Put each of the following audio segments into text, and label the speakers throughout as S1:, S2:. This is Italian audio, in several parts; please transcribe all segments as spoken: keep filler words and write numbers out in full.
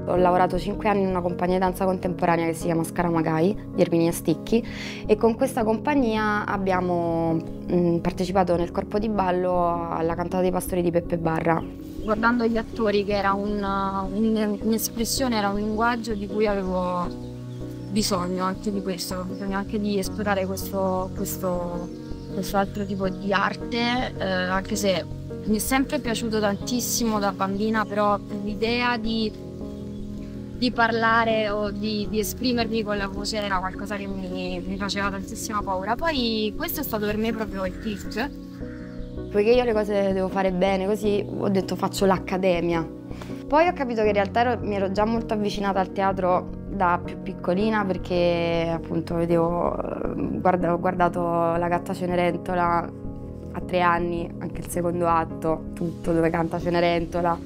S1: Ho lavorato cinque anni in una compagnia di danza contemporanea che si chiama Scaramagai, di Erminia Sticchi, e con questa compagnia abbiamo mh, partecipato nel corpo di ballo alla cantata dei pastori di Peppe Barra. Guardando gli attori, che era un'espressione, era un linguaggio di cui avevo bisogno anche di questo, bisogno anche di esplorare questo, questo, questo altro tipo di arte, eh, anche se mi è sempre piaciuto tantissimo da bambina, però l'idea di, di parlare o di, di esprimermi con la voce era qualcosa che mi, mi faceva tantissima paura. Poi questo è stato per me proprio il click. Poiché io le cose devo fare bene, così ho detto faccio l'accademia. Poi ho capito che in realtà ero, mi ero già molto avvicinata al teatro da più piccolina, perché appunto vedevo, guarda, ho guardato La gatta Cenerentola a tre anni, anche il secondo atto, tutto dove canta Cenerentola.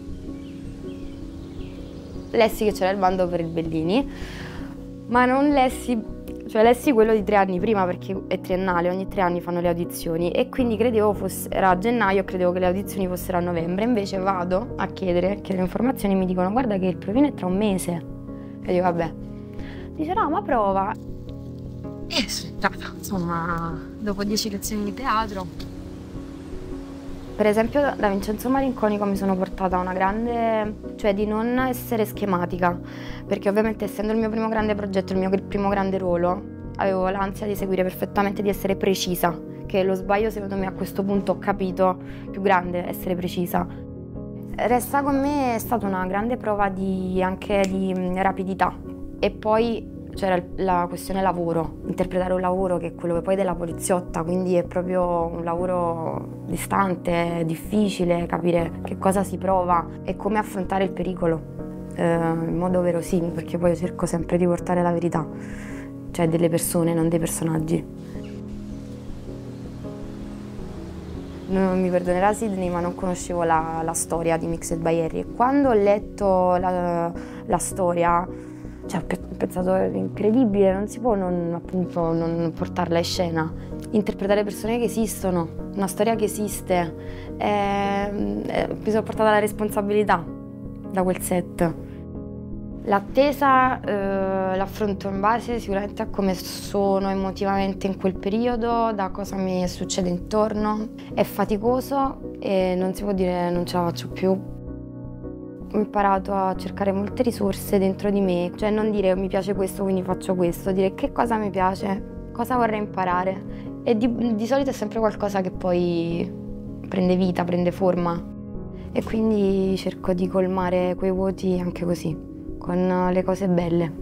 S1: Lessi che c'era il bando per il Bellini, ma non lessi, cioè lessi quello di tre anni prima, perché è triennale, ogni tre anni fanno le audizioni, e quindi credevo fosse, era a gennaio, credevo che le audizioni fossero a novembre. Invece vado a chiedere, chiedo informazioni e mi dicono guarda che il provino è tra un mese. E dico vabbè. Dice no, ma prova. E sono entrata, insomma, dopo dieci lezioni di teatro. Per esempio da Vincenzo Malinconico mi sono portata una grande, cioè di non essere schematica, perché ovviamente essendo il mio primo grande progetto, il mio primo grande ruolo, avevo l'ansia di seguire perfettamente, di essere precisa, che lo sbaglio secondo me a questo punto ho capito più grande, essere precisa. Resta con me è stata una grande prova di, anche di rapidità, e poi c'era la questione lavoro, interpretare un lavoro che è quello poi della poliziotta, quindi è proprio un lavoro distante, difficile, capire che cosa si prova e come affrontare il pericolo eh, in modo verosimile, perché poi io cerco sempre di portare la verità, cioè delle persone, non dei personaggi. Non mi perdonerà Sidney, ma non conoscevo la, la storia di Mixed by Harry. Quando ho letto la, la storia, cioè, ho pensato è incredibile, non si può non, appunto, non portarla in scena. Interpretare persone che esistono, una storia che esiste. E, e, mi sono portata la responsabilità da quel set. L'attesa eh, l'affronto in base sicuramente a come sono emotivamente in quel periodo, da cosa mi succede intorno. È faticoso e non si può dire non ce la faccio più. Ho imparato a cercare molte risorse dentro di me, cioè non dire mi piace questo quindi faccio questo, dire che cosa mi piace, cosa vorrei imparare, e di, di solito è sempre qualcosa che poi prende vita, prende forma, e quindi cerco di colmare quei vuoti anche così, con le cose belle.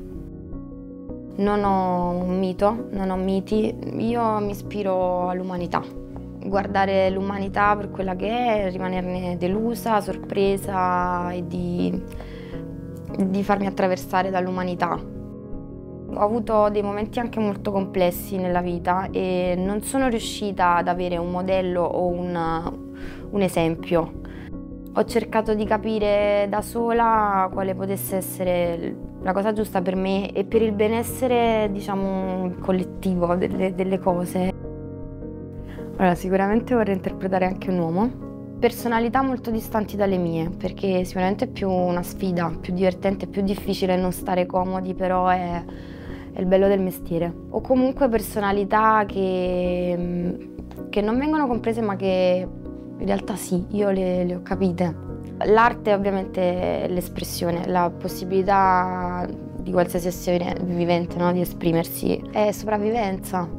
S1: Non ho un mito, non ho miti, io mi ispiro all'umanità. Guardare l'umanità per quella che è, rimanerne delusa, sorpresa e di, di farmi attraversare dall'umanità. Ho avuto dei momenti anche molto complessi nella vita e non sono riuscita ad avere un modello o un, un esempio. Ho cercato di capire da sola quale potesse essere la cosa giusta per me e per il benessere, diciamo, collettivo delle, delle cose. Allora, sicuramente vorrei interpretare anche un uomo. Personalità molto distanti dalle mie, perché sicuramente è più una sfida, più divertente, più difficile non stare comodi, però è, è il bello del mestiere. O comunque personalità che, che non vengono comprese, ma che in realtà sì, io le, le ho capite. L'arte ovviamente è l'espressione, la possibilità di qualsiasi essere vivente, no, di esprimersi, è sopravvivenza.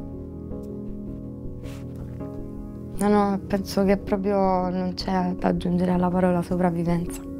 S1: No, no, penso che proprio non c'è da aggiungere alla parola sopravvivenza.